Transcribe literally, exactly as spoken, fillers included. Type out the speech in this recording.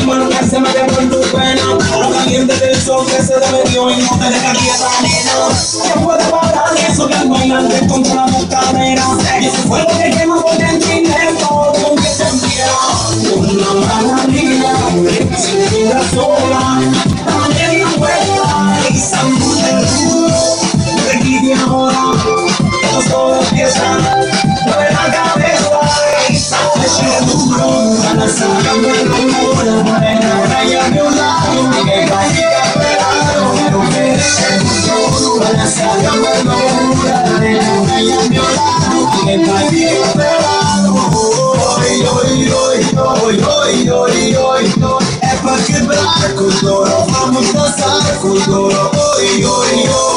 mano que se mete por tu pena. Lo caliente del sol que se te metió y no te deja quieta, nena. ¿Qué puede parar eso que al bailante contra la bocanera? Y ese fuego que quema por dentro y dentro, con que se enviera una mala vida, cintura sola, también la vuelta y sangre del duro. De aquí de ahora, esto todo empieza, mueve la cabeza y sangre del duro. Para sacarme el rumor, morena, ya de un lado, que caiga pegado, pero que deje el futuro. Para sacarme el rumor, morena, ya de un lado, que caiga pegado. Hoy, hoy, hoy, hoy, hoy, hoy, hoy, é pra quebrar com dor, vamos dançar com dor. Oi, oi, oi.